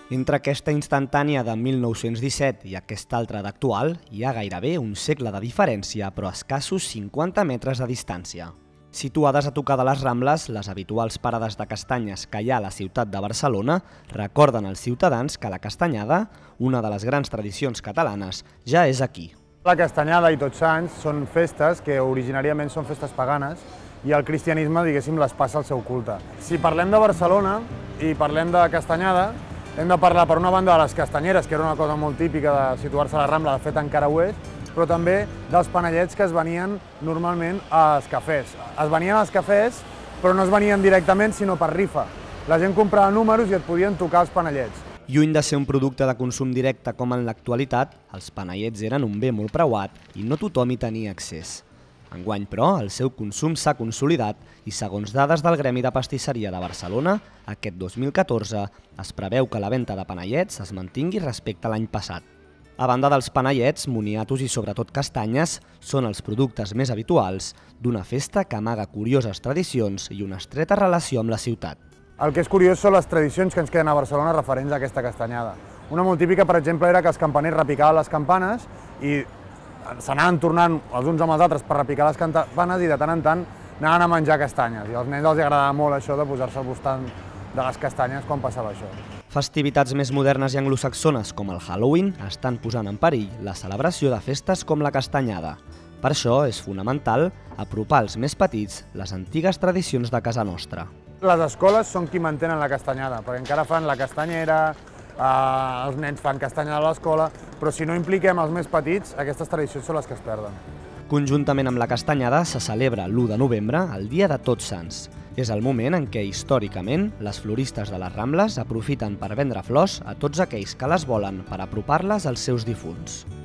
Entre aquesta instantània de 1917 i aquesta altra d'actual, hi ha gairebé un segle de diferència, però a escassos 50 metres de distància. Situades a tocar de les Rambles, les habituals parades de castanyes que hi ha a la ciutat de Barcelona recorden als ciutadans que la castanyada, una de les grans tradicions catalanes, ja és aquí. La castanyada i Tots Sants són festes que originàriament són festes paganes i el cristianisme, diguéssim, les passa al seu culte. Si parlem de Barcelona i parlem de castanyada, hem de parlar, per una banda, de les castanyeres, que era una cosa molt típica de situar-se a la Rambla, de fet encara ho és, però també dels panellets que es venien normalment als cafès. Es venien als cafès, però no es venien directament, sinó per rifa. La gent comprava números i et podien tocar els panellets. Lluny de ser un producte de consum directe com en l'actualitat, els panellets eren un bé molt preuat i no tothom hi tenia accés. Enguany, però, el seu consum s'ha consolidat i, segons dades del Gremi de Pastisseria de Barcelona, aquest 2014 es preveu que la venda de panellets es mantingui respecte a l'any passat. A banda dels panellets, moniatos i sobretot castanyes són els productes més habituals d'una festa que amaga curioses tradicions i una estreta relació amb la ciutat. El que és curiós són les tradicions que ens queden a Barcelona referents a aquesta castanyada. Una molt típica, per exemple, era que els campaners repicaven les campanes i s'anaven tornant els uns amb els altres per repicar les campanes i de tant en tant anaven a menjar castanyes. I als nens els agradava molt això de posar-se al voltant de les castanyes quan passava això. Festivitats més modernes i anglosaxones com el Halloween estan posant en perill la celebració de festes com la castanyada. Per això és fonamental apropar als més petits les antigues tradicions de casa nostra. Les escoles són qui mantenen la castanyada, perquè encara fan la castanyera, els nens fan castanyada a l'escola, però si no impliquem els més petits, aquestes tradicions són les que es perden. Conjuntament amb la castanyada se celebra l'1 de novembre, el Dia de Tots Sants. És el moment en què, històricament, les floristes de les Rambles aprofiten per vendre flors a tots aquells que les volen per apropar-les als seus difunts.